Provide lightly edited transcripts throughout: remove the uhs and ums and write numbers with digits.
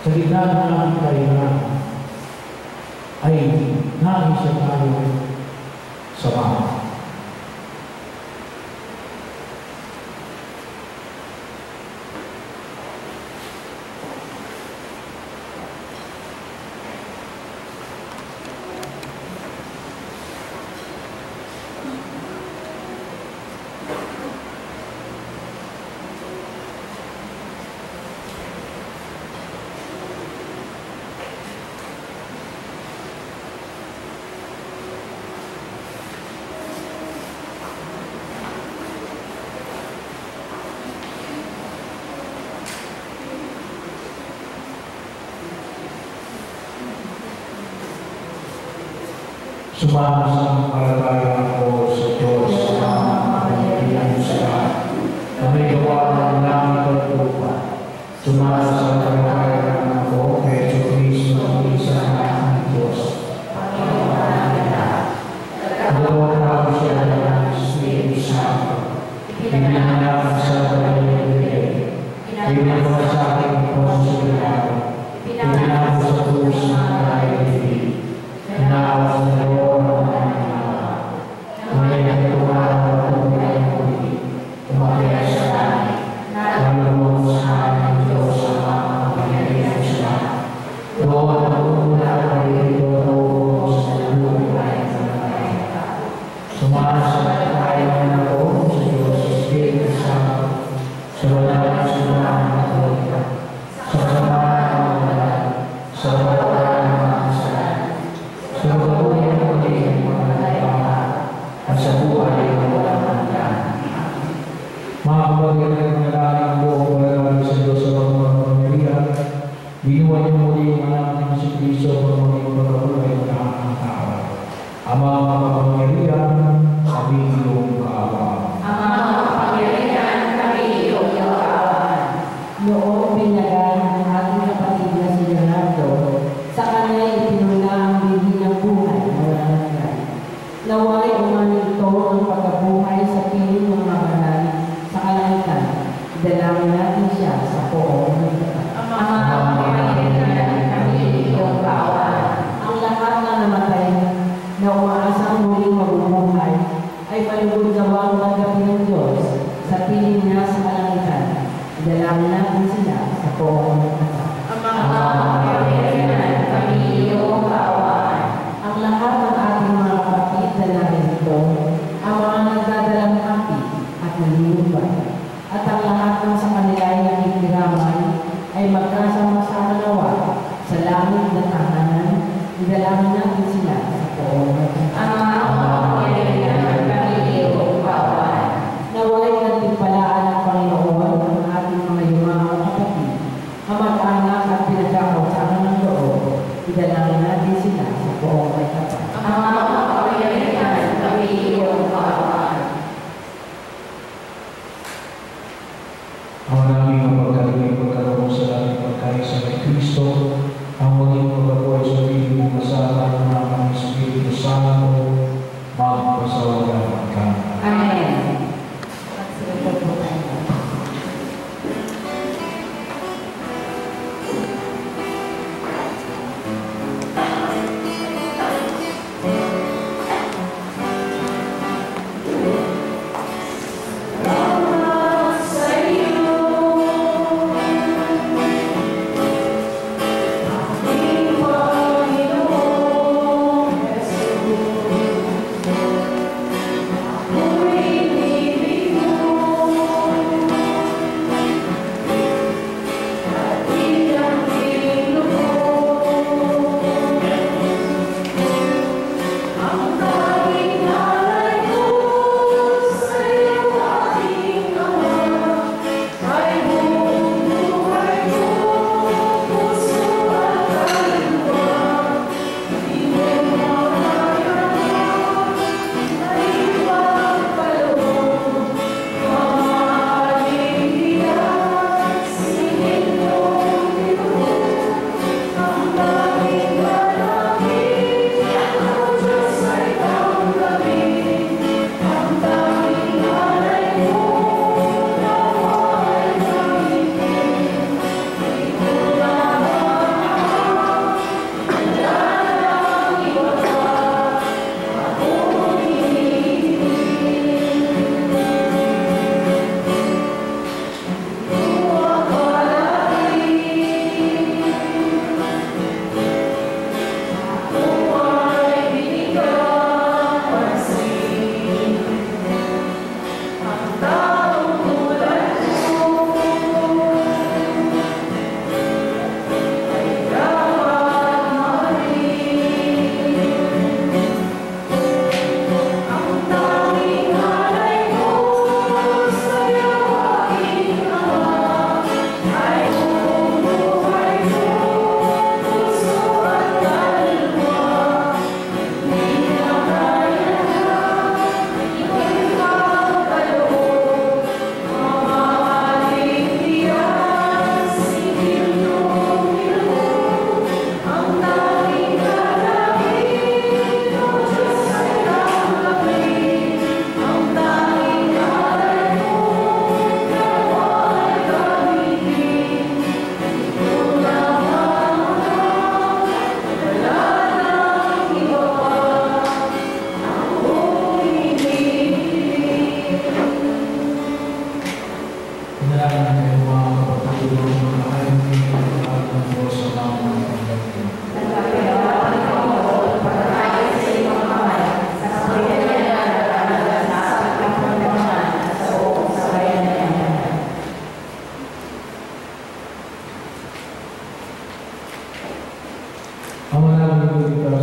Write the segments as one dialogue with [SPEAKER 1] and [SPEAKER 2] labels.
[SPEAKER 1] Sa gitna ng aming kahinaan, ay nais siya tayo samahan. Sumasampalataya ako sa Diyos na makapangyarihan sa lahat, na may gawa ng langit at lupa. Sumasampalataya ako kay Jesu Cristo, isa na ang Diyos. Nagawa ko siya ng Espiritu Santo, pinanganak sa Panginoon, pinagawa sa aking konsulado, pinagawa sa krus ng Panginoon, Nawas na Lord ng mga may nagtuwa ng pagkakas ng umakyat sa langit, nalulunod sa aming Diyos sa mga kapangyarihan sa lahat. Doon ang una ay itutubo sa lubuhay ng mga. Sumasampalataya ako sa Diyos sa Espiritu Santo, sa wala ng sumama ng Katoliko, sa samahan ng mga sa pagkakas ng mga kasalanan, sa pagkakas ng mga nagpapala, at sa buhay ng walang hanggan. Mga kapatid na naglalaki ang buong paglalari sa Diyos sa mga pamilya, binuwa niyo muli ang anak ng si Cristo para maging pagkakulay ng lahat ng tao. Ang mga kapangyarihan, kami iyong kaawaan.
[SPEAKER 2] Ang mga kapangyarihan, kami iyong kaawaan.
[SPEAKER 3] Noong binagan ang ating kapatid na si Leonardo, sa kanya ipinuna ang bighi ng buhay na walang hanggan. Naway umanin ito ang pagkabuhay sa piling ng mga banal sa kalangitan. Dalangin natin siya sa poong ng Diyos.
[SPEAKER 2] Ang mga kapangyarihan, kami iyong kaawaan.
[SPEAKER 3] Ang lahat na namatay na umaasang muling mabubuhay ay palugod-gawang magabi ng Diyos sa piling niya sa kalangitan. Dalangin natin sila sa poong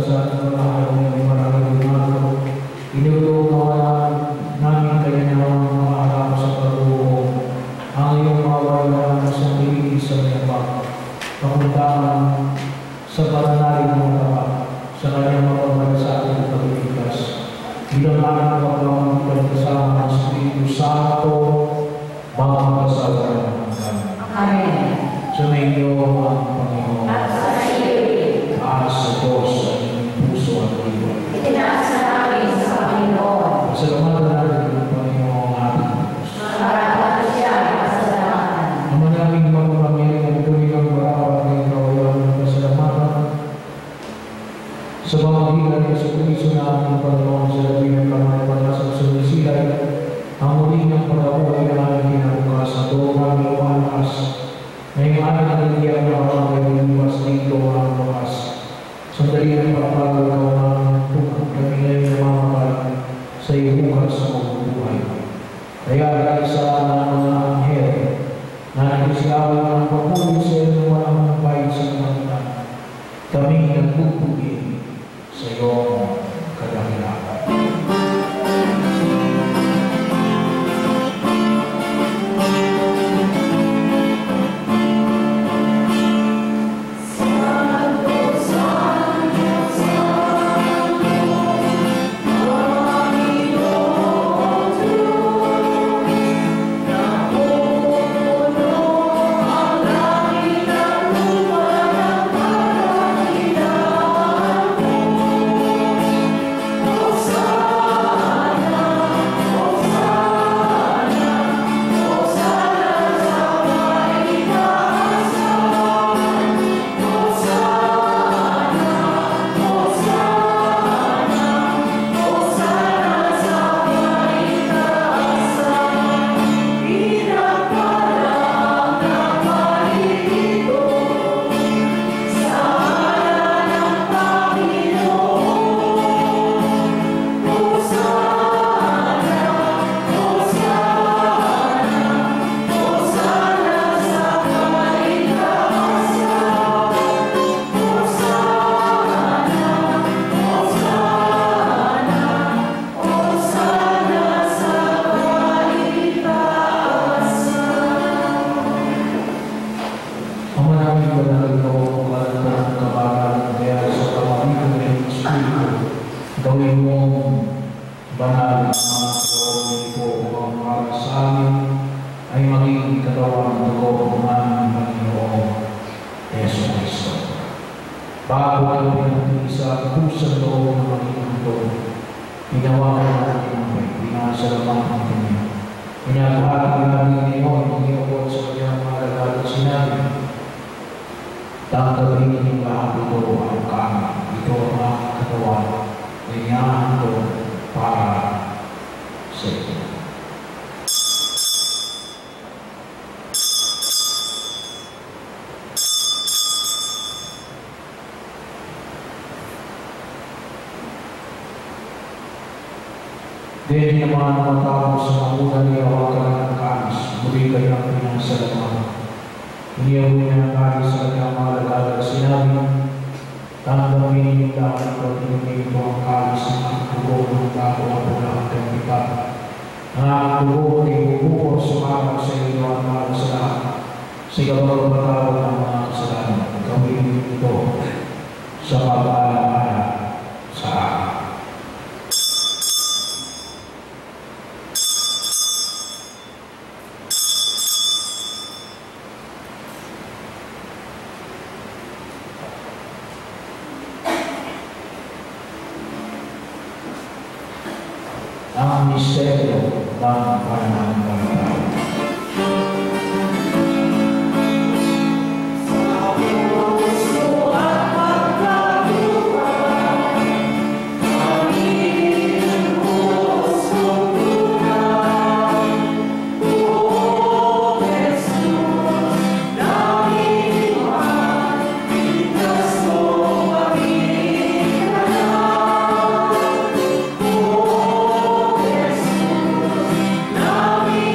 [SPEAKER 1] sa ating mga araw ng maraming umaga. Inutunawan namin kayo na mga araw sa pagbuo. Ang iyong mawala sa piling sa mga pakundangan sa pananalig ng mga sa kanyang mapagmalasakit at pagkikitas. Bilang aming pagkakamit kasama ng Espiritu Santo, mga kasalan ng hanggan.
[SPEAKER 2] Amen.
[SPEAKER 1] Sumainyo ang Panginoon.
[SPEAKER 2] At sa iyo,
[SPEAKER 1] Taas sa Diyos sa inyong puso at iwan.
[SPEAKER 2] itinaas na namin sa Panginoon.
[SPEAKER 1] Pasalamatan natin ang Panginoon ating Diyos.
[SPEAKER 2] Marapat siya ang pasalamatan.
[SPEAKER 1] Ang maraming mga pamilya ng tuloy ng barapat ng kawalan ng pasalamatan sa pamagitan ng Jesucristo na ating Panginoon sa labi ng kamay-panasang sumisilay, ang muli ng pag-abuhay na aming kinabukas at doon aming umalas. Ngayong aming nagigiyang na mga iwas dito ang bukas. Sandali ng pagpagaw ng tukang kami ngayon na mamahal sa iyo bukas sa buhay. Kaya dahil sa mga anghel na nagsigawan ng pagpuli sa iyo ng walang bayad sa mga kami nagpupugi sa iyong kadahilakan. Gawin mong banal na mga kalooban po upang para sa amin ay maging katawan ng dugo ng aming Panginoon Yesu Cristo. Bago ang pinag-isa ang pusang loob ng maging ito, pinawakan natin ang may pinasalamang ang Kanya. Pinagpahagi namin ngayon ang iyong sa kanyang mga at sinabi, tanggapin ng lahat ito ang kami. Ito ang aking katawan. Ganyan ito para sa iyo. Dahil naman matapos sa mabunan niya hawakan ng kanis, muli kayo ang pinasalaman. Iniyaw niya ang kanis sa kanyang mga lalagay at sinabi, tanggapin niyo lahat ito at inumin ito ang kalis ng aking dugo ng bago ang pulang kaibigan. Ang aking dugo ay bubukor sumakap sa inyo at mahal sa lahat. Sa ikaw ng mga kasalanan, gawin ito sa pag-aalala sa akin. Ang misteryo ng pananampalataya.
[SPEAKER 4] Love me.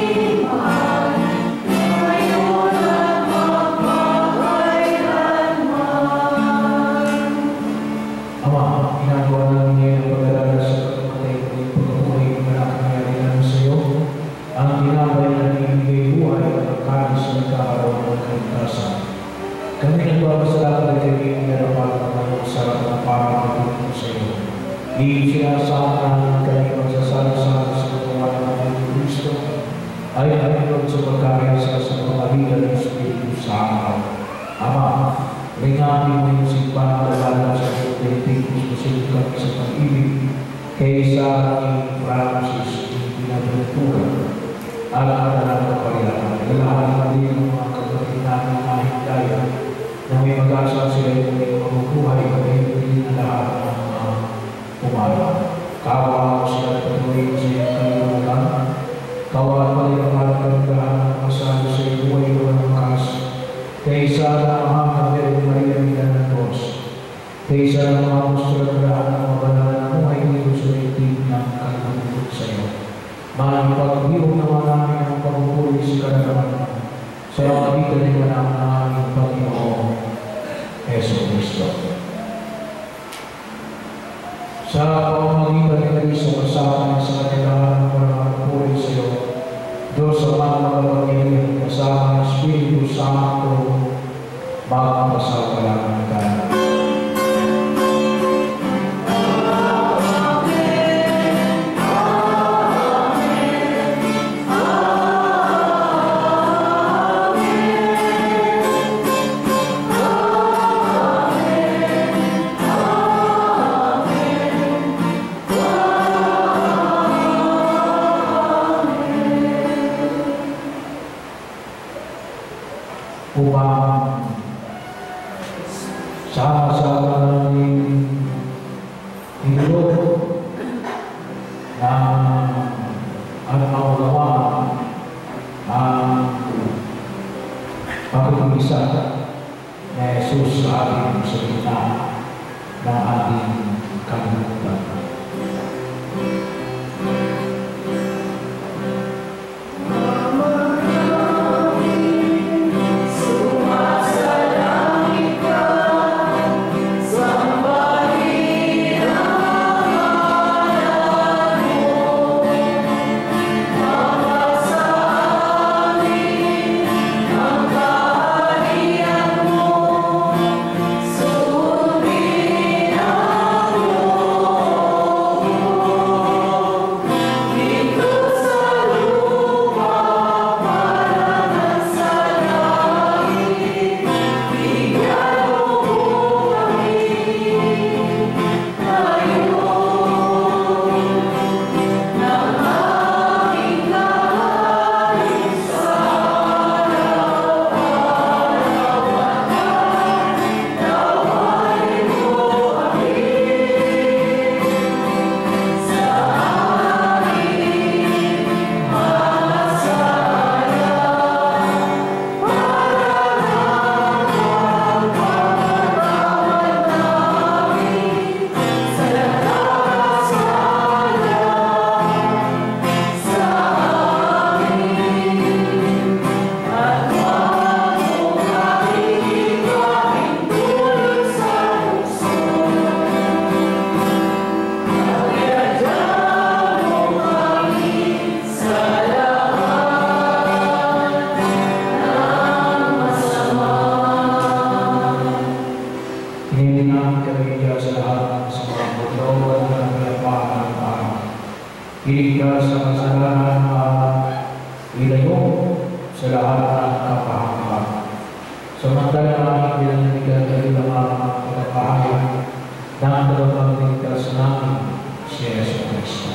[SPEAKER 1] Kami nagpapasalamat kay King Garapan ng sa pagpapagod sa iyo. Di sinasama namin kami magsasala-sala sa pagkawan ng Kristo ay Panginoon sa pagkaisa sa pamagitan ng Espiritu Santo. Ama, ringamin mo yung simbahan na sa Pilipinas masunod kami sa pag-ibig kaysa aking Francis yung pinatuturan at ang kapayaan. Lalahan din ang mga kapatid namin na hindaya na may mag-asa sila yung may mabubuhay at hindi na lahat ng mga umala. Kawa ko sila patuloy sa iyong kalimutan. Kawa pa rin ang magandaan ng masalo sa iyong buhay ko ng makas. Kaysa na mahangap ng Maria ng Diyos. Kaysa na mga mustragdaan ng mabanal na buhay dito sa litig ng kalimutan sa iyo. Pag-iwag naman namin ang pagpupuli sa karanaman sa pagkakitan ng manang aming Panginoon Yesu Cristo. Sa pamamagitan ng Kristo kasama sa kanilangan ng pagpupuli sa iyo, Diyos sa mga magpapagilihan kasama ng Espiritu Santo, magpapasalamat ka. Upang sama-sama namin hinulog at maunawa ang pag-ibisa na Jesus sa ating sa gitna ng ating kalimutan. Iligtas sa kasalanan at ilayo sa lahat ng kapahamakan. Samantala namin pinaninigan ng mga pagpapahayag ng tagapagligtas namin si Yesu Cristo.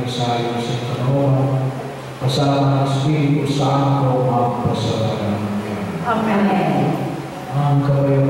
[SPEAKER 1] Kasama ng Espiritu Santo magpasalamat.
[SPEAKER 2] Amen.
[SPEAKER 1] Ang kabayo